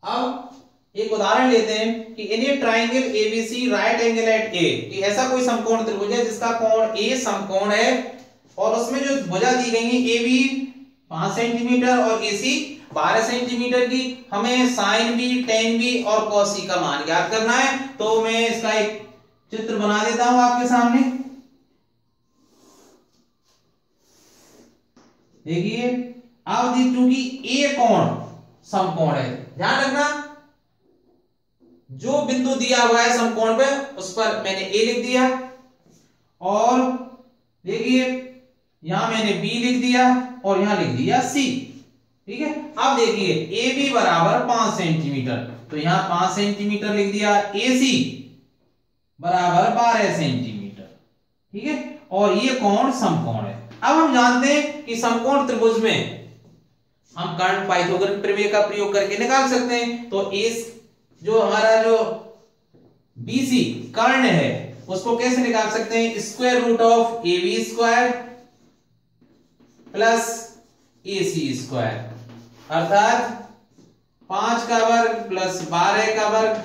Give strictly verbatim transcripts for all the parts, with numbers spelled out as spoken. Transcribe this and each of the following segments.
अब एक उदाहरण लेते हैं कि in a triangle ABC right angle at A, कि ऐसा कोई समकोण त्रिभुज है जिसका कोण ए समकोण है और उसमें जो भुजा दी गई है ए बी पांच सेंटीमीटर और ए सी बारह सेंटीमीटर की, हमें साइन बी, टेन बी और कॉस सी का मान ज्ञात करना है। तो मैं इसका एक चित्र बना देता हूं आपके सामने। देखिए अब चूंकि ए कोण समकोण है, ध्यान रखना जो बिंदु दिया हुआ है समकोण पे उस पर मैंने ए लिख दिया और देखिए यहां मैंने बी लिख दिया और यहां लिख दिया सी। ठीक है, अब देखिए ए बी बराबर पांच सेंटीमीटर, तो यहां पांच सेंटीमीटर लिख दिया, ए सी बराबर बारह सेंटीमीटर। ठीक है, और ये कोण समकोण है। अब हम जानते हैं कि समकोण त्रिभुज में हम कर्ण पाइथागोरस प्रमेय का प्रयोग करके निकाल सकते हैं। तो इस जो हमारा जो बीसी कर्ण है उसको कैसे निकाल सकते हैं, square root of A B square plus A C square, अर्थात पांच का वर्ग प्लस बारह का वर्ग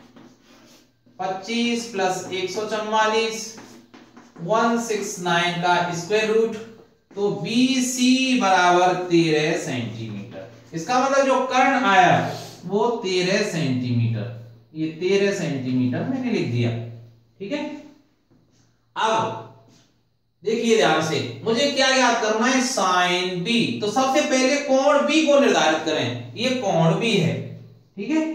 पच्चीस प्लस एक सौ चौवालीस वन सिक्स नाइन का स्क्वायर रूट। तो बी सी बराबर तेरह सेंटीमीटर। इसका मतलब जो कर्ण आया वो तेरह सेंटीमीटर, ये तेरह सेंटीमीटर मैंने लिख दिया। ठीक है, अब देखिए ध्यान से, मुझे क्या याद करना है, साइन बी। तो सबसे पहले कोण बी को निर्धारित करें, ये कोण बी है। ठीक है,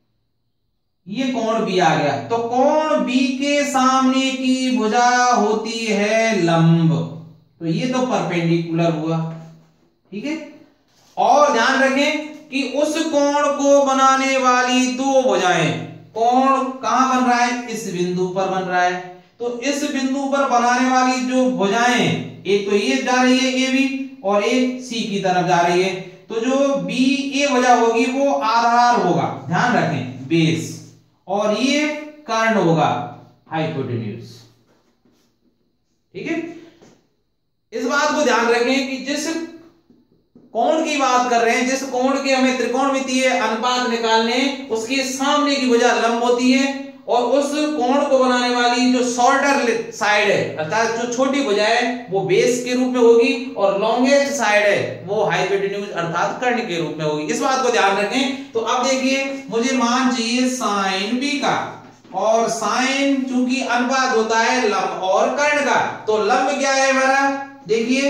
ये कोण बी आ गया। तो कोण बी के सामने की भुजा होती है लंब, तो ये तो परपेंडिकुलर हुआ। ठीक है, और ध्यान रखें कि उस कोण को बनाने वाली दो भुजाएं, कोण कहां बन रहा है, इस बिंदु पर बन रहा है। तो इस बिंदु पर बनाने वाली जो भुजाएं, एक तो ये जा रही है ए बी और एक सी की तरफ जा रही है। तो जो बी ए भुजा होगी वो आधार होगा, ध्यान रखें, बेस, और ये कर्ण होगा, हाइपोटेन्यूज। ठीक है, इस बात को ध्यान रखें कि जिस कोण की बात कर रहे हैं, जिस कोण के हमें त्रिकोणमितीय अनुपात निकालने, उसके सामने की भुजा लंब होती है और उस कोण को बनाने वाली जो शॉर्टर साइड है, अर्थात जो छोटी भुजा है, वो बेस के रूप में होगी और लॉन्गेस्ट साइड है वो हाइपोटेन्यूज अर्थात कर्ण के रूप में होगी। इस बात को ध्यान रखें। तो अब देखिए मुझे मान चाहिए साइन बी का, और साइन चूंकि अनुपात होता है लंब और कर्ण का, तो लंब क्या है हमारा, देखिए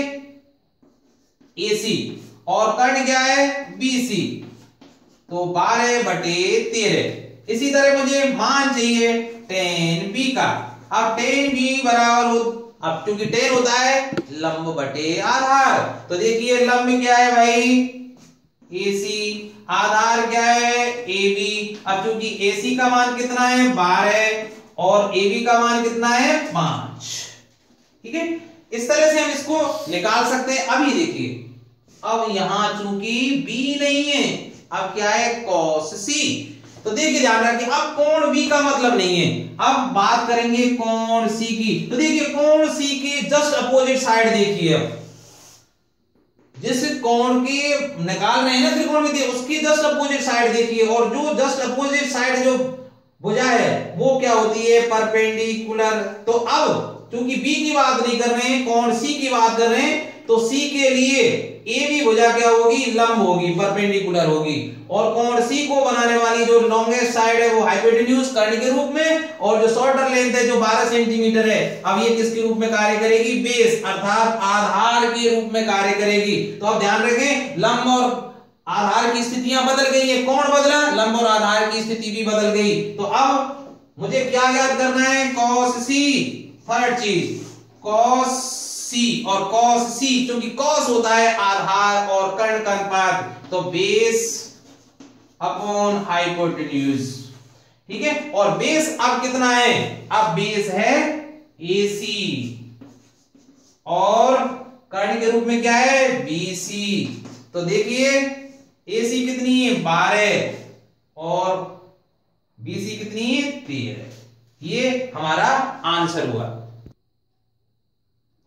ए सी, और कर्ण क्या है, बी सी। तो बारह बटे तेरह। इसी तरह मुझे मान चाहिए टेन बी का। अब टेन बी बराबर, अब चूंकि टेन होता है लंब बटे आधार, तो देखिए लंब क्या है भाई, ए सी, आधार क्या है, ए बी। अब चूंकि ए सी का मान कितना है, बारह, और ए बी का मान कितना है, पांच। ठीक है, इस तरह से हम इसको निकाल सकते हैं। अभी देखिए, अब यहां चूंकि बी नहीं है, अब क्या है, कॉस सी। तो देखिए ध्यान रखिए, अब कोण बी का मतलब नहीं है, अब बात करेंगे कोण सी की। तो देखिए कोण सी के जस्ट अपोजिट साइड देखिए, जिस कोण के निकाल रहे हैं ना त्रिकोणमिति, उसकी जस्ट अपोजिट साइड देखिए, और जो जस्ट अपोजिट साइड जो भुजा है वो क्या होती है, परपेंडिकुलर। तो अब क्योंकि बी की बात नहीं कर रहे हैं, कोण सी की बात कर रहे हैं, तो सी के लिए ए बी भुजा क्या होगी, लंब होगी, परपेंडिकुलर होगी, और कोण सी को बनाने वाली जो लॉन्गेस्ट साइड है वो हाइपोटेन्यूज कर्ण के रूप में, और जो शॉर्टर लेंथ है जो बारह सेंटीमीटर है, अब ये किसके रूप में कार्य करेगी, बेस अर्थात आधार के रूप में कार्य करेगी। तो अब ध्यान रखें, लंब और आधार की स्थितियां बदल गई है, कोण बदला, लंब और आधार की स्थिति भी बदल गई। तो अब मुझे क्या याद करना है, कॉस सी, थर्ड चीज कॉस सी, और कॉस सी क्योंकि कॉस होता है आधार और कर्ण का अनुपात, तो बेस अपॉन हाइपोटेन्यूज। ठीक है, और बेस अब कितना है, अब बेस है ए सी, और कर्ण के रूप में क्या है, बी सी। तो देखिए ए सी कितनी है, बारह, और बी सी कितनी है, तेरह। ये हमारा आंसर हुआ।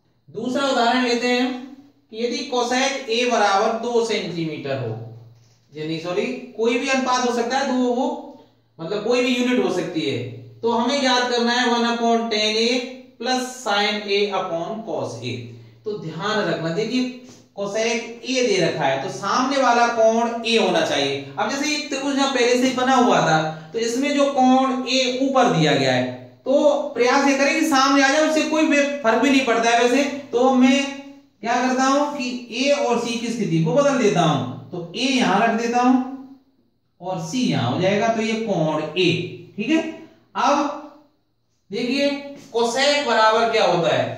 दूसरा उदाहरण लेते हैं कि यदि कोसेक ए बराबर दो सेंटीमीटर हो, यानी सॉरी कोई भी अनुपात हो सकता है, तो वो मतलब कोई भी यूनिट हो सकती है। तो हमें याद करना है one upon tan A plus sine A upon cos A. तो ध्यान रखना, देखिए कोसेक ए दे रखा है तो सामने वाला कोण ए होना चाहिए। अब जैसे एक त्रिभुज यहाँ पहले से बना हुआ था तो इसमें जो कोण ए ऊपर दिया गया है, तो प्रयास ये करें कि सामने आ जाए, उससे कोई फर्क भी नहीं पड़ता है वैसे। तो मैं क्या करता हूं कि ए और सी की स्थिति को बदल देता हूं, तो ए यहां रख देता हूं और सी यहां हो जाएगा, तो ये कोण ए। ठीक है, अब देखिए कोसेक बराबर क्या होता है,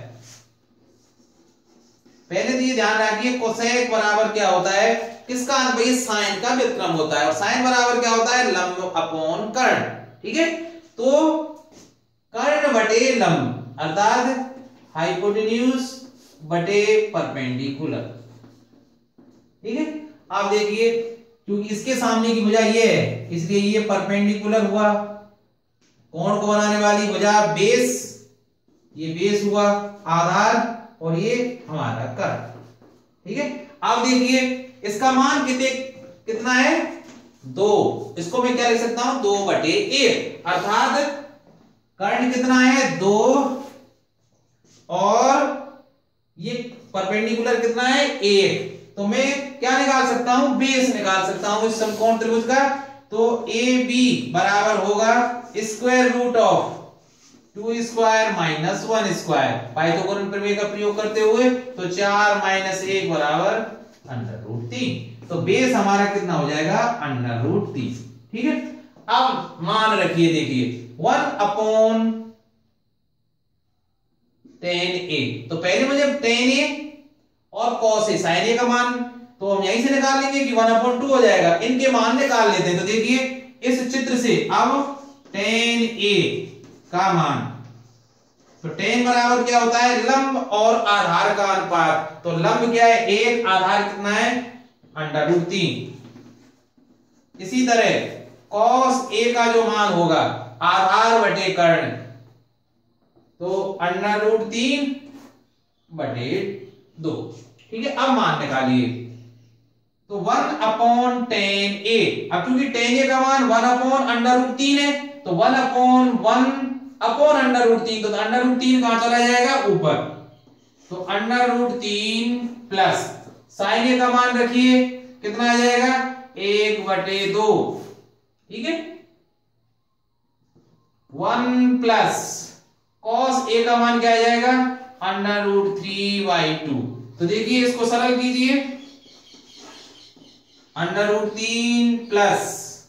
पहले तो ये ध्यान रखिए कोसेक बराबर क्या होता है, किसका, भाई साइन का व्युत्क्रम होता है, और साइन बराबर क्या होता है, लंब अपॉन कर्ण। ठीक है, तो कर्ण बटे लंब अर्थात हाइपोटेन्यूज बटे परपेंडिकुलर। ठीक है, आप देखिए क्योंकि इसके सामने की भुजा ये है इसलिए ये परपेंडिकुलर हुआ, कोण को बनाने वाली भुजा बेस, ये बेस हुआ आधार और ये हमारा कर्ण। ठीक है, अब देखिए इसका मान कितने कितना है, दो। इसको मैं क्या लिख सकता हूं, दो बटे एक, अर्थात कर्ण कितना है, दो, और ये परपेंडिकुलर कितना है, एक। तो मैं क्या निकाल सकता हूं, बेस निकाल सकता हूं इस समकोण त्रिभुज का। तो ए बी बराबर होगा square root of two square minus one square, Pythagoras प्रमेय का प्रयोग करते हुए, तो चार माइनस एक बराबर अंडर रूट तीन। तो बेस हमारा कितना हो जाएगा, अंडर रूट तीन। ठीक है, अब मान रखिए, देखिए वन अपॉन टेन ए, तो पहले मुझे टेन ए और कॉस ए साइन ए का मान तो हम यहीं से निकाल लेंगे कि वन अपॉन टू हो जाएगा, इनके मान निकाल लेते हैं। तो देखिए इस चित्र से अब टेन ए का मान, तो टेन बराबर क्या होता है, लंब और आधार का अनुपात। तो लंब क्या है, एक, आधार कितना है, अंडर रूट तीन। इसी तरह कॉस ए का जो मान होगा आधार बटे कर्ण, तो अंडर रूट तीन बटे दो। ठीक है, अब मान निकालिए, तो वन अपॉन टेन ए, अब क्योंकि टेन ए का मान वन अपॉन अंडर रूट तीन है, तो one upon one upon under root तीन, तो अंडर रूट तीन कहां चला जाएगा, ऊपर। तो अंडर रूट तीन प्लस साइन ए का मान रखिए कितना आ जाएगा, एक बटे दो। ठीक है, वन प्लस कॉस ए का मान क्या आ जाएगा, under root three by two. तो देखिए इसको सरल कीजिए, अंडर रूट तीन plus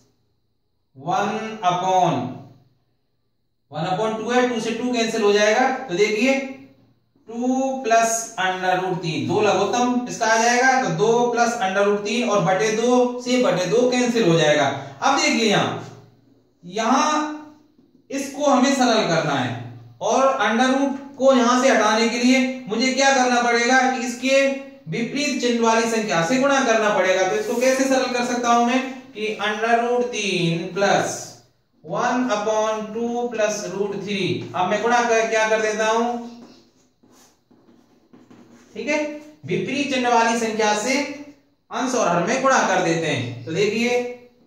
one upon one upon two है, टू से टू कैंसिल हो जाएगा। तो देखिए टू प्लस अंडर रूट तीन, दो लघुत्तम इसका आ जाएगा, तो दो प्लस अंडर रूट तीन और बटे दो से बटे दो कैंसिल हो जाएगा। अब देखिए यहां यहां इसको हमें सरल करना है, और अंडर रूट को यहां से हटाने के लिए मुझे क्या करना पड़ेगा कि इसके विपरीत चिन्ह वाली संख्या से गुणा करना पड़ेगा। तो इसको कैसे सरल कर सकता हूं मैं कि अंडर रूट तीन plus one upon two plus root three, अब मैं गुणा कर क्या कर देता हूं, ठीक है, विपरीत चिन्ह वाली संख्या से अंश और हर में गुणा कर देते हैं। तो देखिए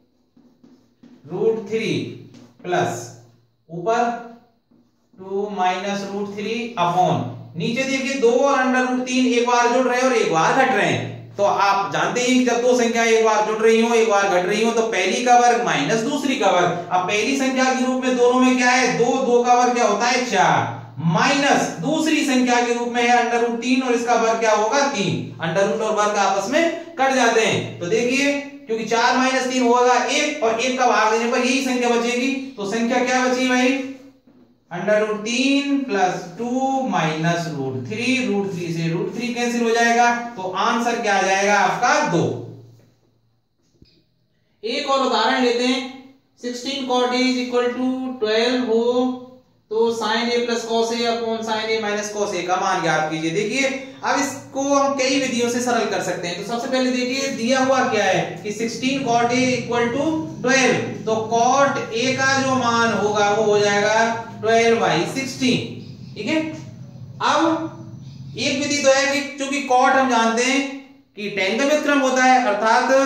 रूट थ्री प्लस ऊपर two minus root three upon नीचे देखिए दो और अंडर रूट तीन एक बार जुड़ रहे हैं और एक बार घट रहे हैं। तो आप जानते हैं कि जब दो संख्या एक बार जुड़ रही हो एक बार घट रही हो तो पहली का वर्ग माइनस दूसरी का वर्ग। अब पहली संख्या के रूप में दोनों में क्या है, दो, दो का वर्ग क्या होता है चार, माइनस दूसरी संख्या के रूप में है अंडर रूट तीन और इसका वर्ग क्या होगा तीन। अंडर रूट और वर्ग आपस में कट जाते हैं। तो देखिए क्योंकि चार माइनस तीन होगा एक और एक का भाग देने पर यही संख्या बचेगी। तो संख्या क्या बची भाई, अंडर रूट तीन plus two minus root three, root three से रूट थ्री कैंसिल हो जाएगा। तो आंसर क्या आ जाएगा आपका दो। एक और उदाहरण लेते हैं, sixteen cot A is equal to twelve हो तो sine A plus cos A upon sine A minus cos A का मान ज्ञात कीजिए। देखिए अब इसको हम कई विधियों से सरल कर सकते हैं। तो सबसे पहले देखिए दिया हुआ क्या है कि sixteen cot A equal to twelve, तो कॉट ए का जो मान होगा वो हो जाएगा ट्वेल्व बाई सिक्सटीन। ठीक है, अब एक विधि तो है कि चूंकि कॉट हम जानते हैं कि टेन का व्युत्क्रम होता है, अर्थात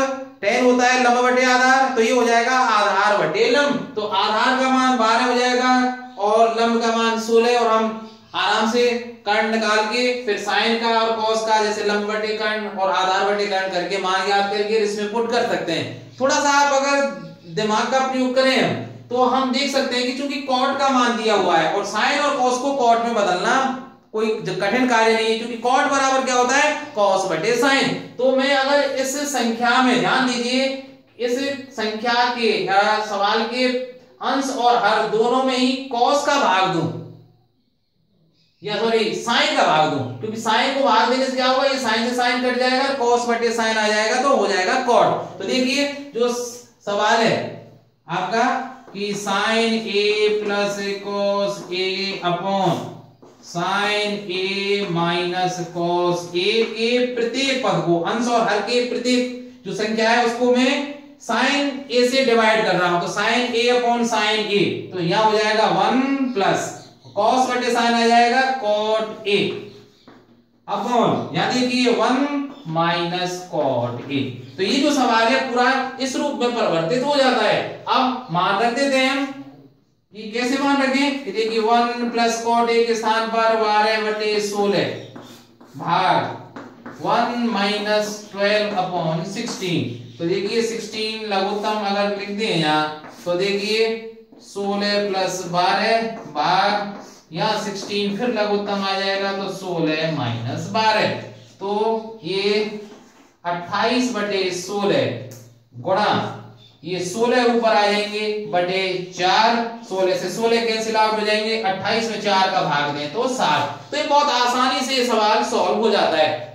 टेन होता है लंब बटे आधार, तो ये हो जाएगा आधार बटे लंब। तो आधार का मान बारह हो जाएगा और लंब का मान सोलह, और हम आराम से कर्ण निकाल के फिर साइन का और कॉस का जैसे लंब बटे कर्ण और आधार बटे कर्ण करके मान याद करके इसमें पुट कर सकते हैं। थोड़ा सा आप अगर दिमाग का प्रयोग करें तो हम देख सकते हैं कि चूंकि कॉट का मान दिया हुआ है और साइन और कॉस को कॉट में बदलना कोई कठिन कार्य नहीं है, क्योंकि कॉट बराबर क्या होता है कॉस बटे साइन। तो मैं अगर इस संख्या में ध्यान दीजिए, इस संख्या के सवाल के अंश और हर दोनों में ही कॉस का भाग दूं या सॉरी साइन का भाग दूं, क्योंकि साइन को भाग देने से क्या होगा, ये साइन से साइन कट जाएगा, कॉस बटे साइन आ जाएगा तो हो जाएगा कॉट। तो देखिए जो सवाल है आपका कि sine A plus cos A upon sine A minus cos A के प्रत्येक पद को अंश और हर के प्रत्येक जो संख्या है उसको मैं साइन ए से डिवाइड कर रहा हूं, तो sine A upon sine A, तो यहां हो जाएगा वन प्लस कॉस बटे साइन आ जाएगा कॉट ए अपॉन यहां देखिए वन माइनस कॉट ए। तो ये जो सवाल है पूरा इस रूप में परिवर्तित हो जाता है। अब मान रख देते हैं हम, ये कैसे मान रखें, देखिए वन प्लस कॉट ए के स्थान पर बारह बटे सोलह भाग one minus twelve upon sixteen. तो देखिए सिक्सटीन लघुत्तम अगर लिख दें यहाँ तो देखिए सोलह प्लस बारह भाग यहाँ सिक्सटीन फिर लघुत्तम आ जाएगा तो सोलह माइनस बारह, तो ये अट्ठाईस बटे सोलह गुणा ये सोलह ऊपर आ जाएंगे बटे चार, सोलह से सोलह कैंसिल आउट हो जाएंगे, अट्ठाईस में चार का भाग दें तो सात। तो ये बहुत आसानी से सवाल सॉल्व हो जाता है।